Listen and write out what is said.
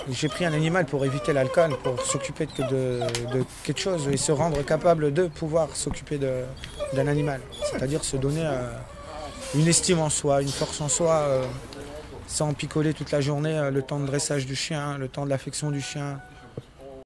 J'ai pris un animal pour éviter l'alcool, pour s'occuper de quelque chose et se rendre capable de pouvoir s'occuper d'un animal. C'est-à-dire se donner une estime en soi, une force en soi, sans picoler toute la journée, le temps de dressage du chien, le temps de l'affection du chien.